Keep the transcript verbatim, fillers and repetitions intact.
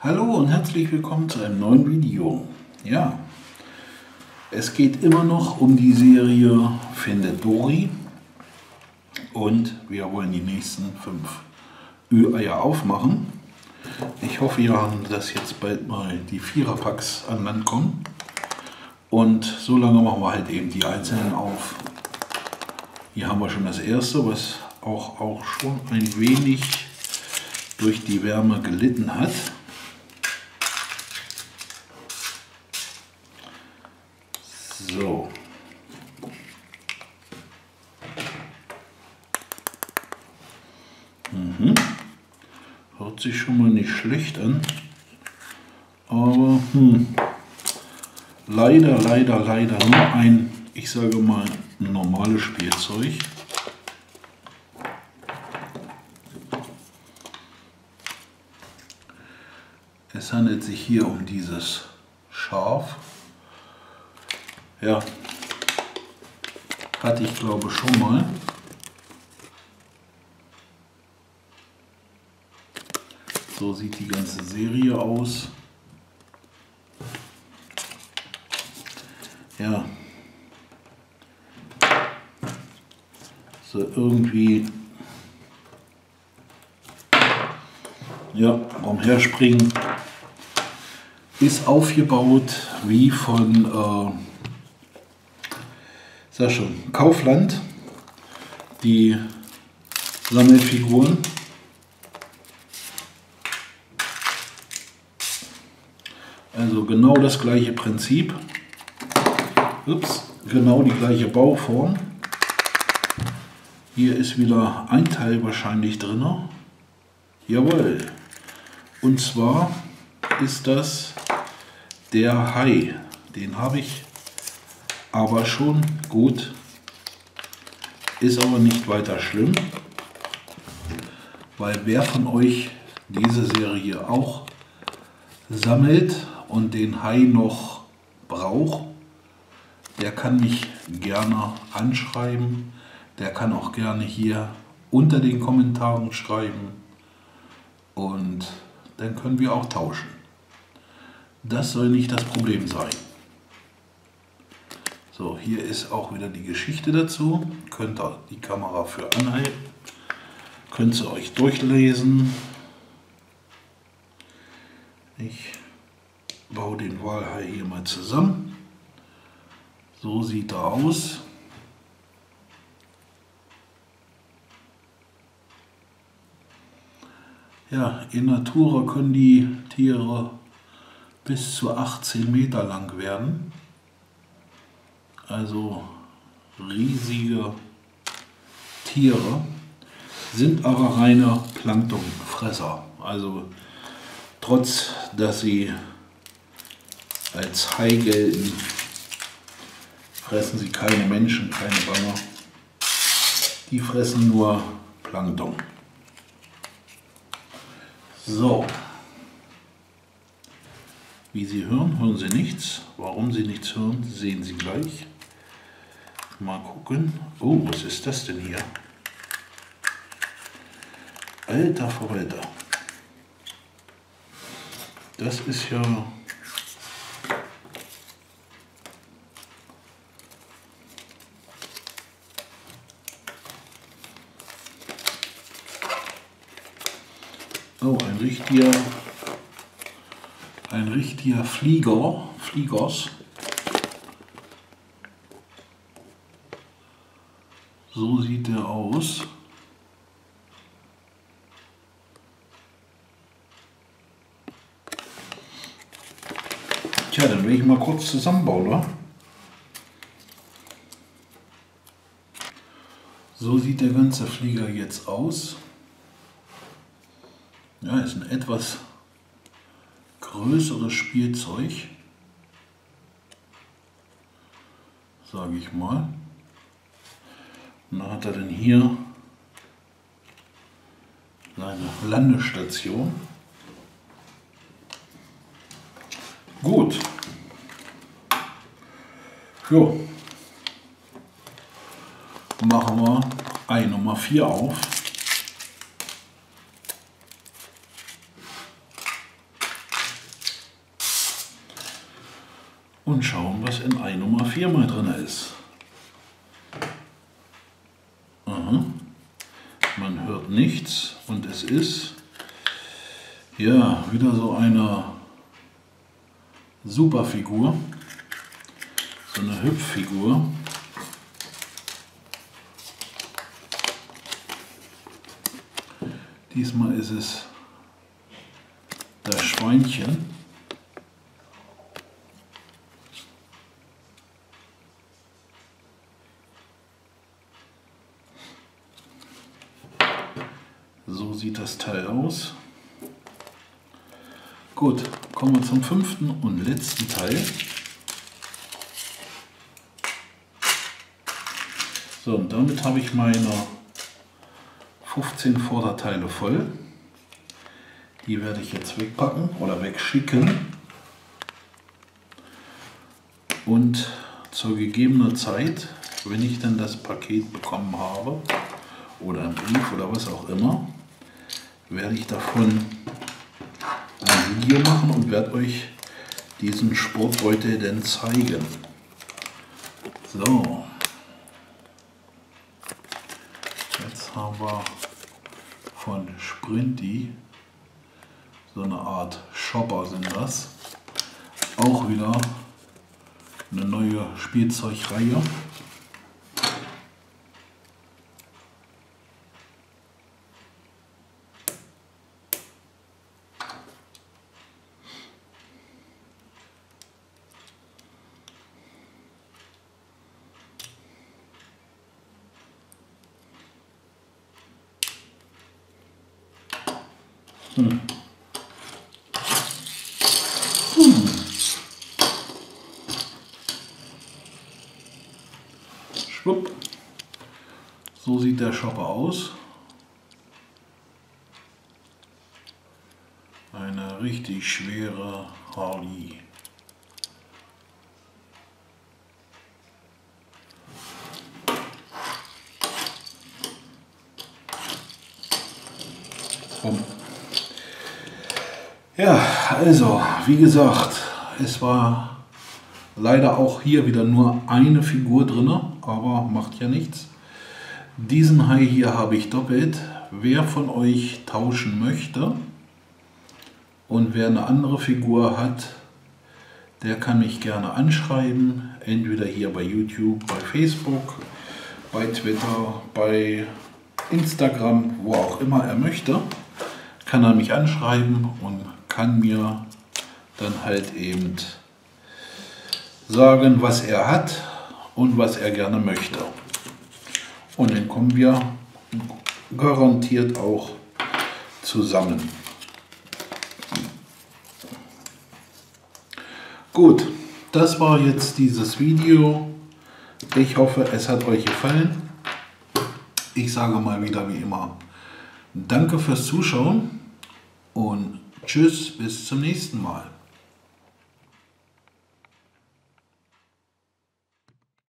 Hallo und herzlich willkommen zu einem neuen Video. Ja, es geht immer noch um die Serie Findet Dory und wir wollen die nächsten fünf Ü-Eier aufmachen. Ich hoffe ja, dass jetzt bald mal die Viererpacks an Land kommen und so lange machen wir halt eben die einzelnen auf. Hier haben wir schon das erste, was auch, auch schon ein wenig durch die Wärme gelitten hat. So. Mhm. Hört sich schon mal nicht schlecht an. Aber hm, leider, leider, leider nur ein, ich sage mal, ein normales Spielzeug. Es handelt sich hier um dieses Schaf. Ja, hatte ich glaube schon mal. So sieht die ganze Serie aus. Ja, so irgendwie ja, umherspringen ist aufgebaut wie von äh, sag schon, Kaufland, die Sammelfiguren. Also genau das gleiche Prinzip. Ups, genau die gleiche Bauform. Hier ist wieder ein Teil wahrscheinlich drin. Jawohl. Und zwar ist das der Hai. Den habe ich aber schon gut. Ist aber nicht weiter schlimm. Weil wer von euch diese Serie auch sammelt und den Hai noch braucht, der kann mich gerne anschreiben. Der kann auch gerne hier unter den Kommentaren schreiben. Und dann können wir auch tauschen. Das soll nicht das Problem sein. So, hier ist auch wieder die Geschichte dazu. Könnt ihr die Kamera für anhalten. Könnt ihr euch durchlesen. Ich baue den Walhai hier mal zusammen. So sieht er aus. Ja, in Natura können die Tiere bis zu achtzehn Meter lang werden. Also riesige Tiere, sind aber reine Planktonfresser. Also trotz, dass sie als Hai gelten, fressen sie keine Menschen, keine Banger. Die fressen nur Plankton. So. Wie Sie hören, hören Sie nichts. Warum Sie nichts hören, sehen Sie gleich. Mal gucken. Oh, was ist das denn hier? Alter Verwalter. Das ist ja... Oh, ein richtiger... Ein richtiger Flieger, Fliegers. So sieht der aus. Tja, dann will ich mal kurz zusammenbauen, oder? So sieht der ganze Flieger jetzt aus. Ja, ist ein etwas größeres Spielzeug, sage ich mal. Und dann hat er dann hier seine Landestation. Gut. Jo. Machen wir Ei Nummer vier auf. und schauen, was in Ei Nummer vier mal drin ist. Aha. Man hört nichts und es ist ja wieder so eine Superfigur, so eine Hüpffigur. Diesmal ist es das Schweinchen. So sieht das Teil aus. Gut, kommen wir zum fünften und letzten Teil. So, und damit habe ich meine fünfzehn Vorderteile voll. Die werde ich jetzt wegpacken oder wegschicken. Und zur gegebenen Zeit, wenn ich dann das Paket bekommen habe, oder einen Brief oder was auch immer, werde ich davon ein Video machen und werde euch diesen Sportbeutel dann zeigen. So, jetzt haben wir von Sprinti so eine Art Shopper sind das. Auch wieder eine neue Spielzeugreihe. Hm. Hm. Schwupp. So sieht der Shopper aus. Eine richtig schwere Harley. Bumm. Ja, also, wie gesagt, es war leider auch hier wieder nur eine Figur drin, aber macht ja nichts. Diesen Hai hier habe ich doppelt. Wer von euch tauschen möchte und wer eine andere Figur hat, der kann mich gerne anschreiben. Entweder hier bei YouTube, bei Facebook, bei Twitter, bei Instagram, wo auch immer er möchte, kann er mich anschreiben und kann mir dann halt eben sagen, was er hat und was er gerne möchte. Und dann kommen wir garantiert auch zusammen. Gut, das war jetzt dieses Video. Ich hoffe, es hat euch gefallen. Ich sage mal wieder wie immer, danke fürs Zuschauen und tschüss, bis zum nächsten Mal.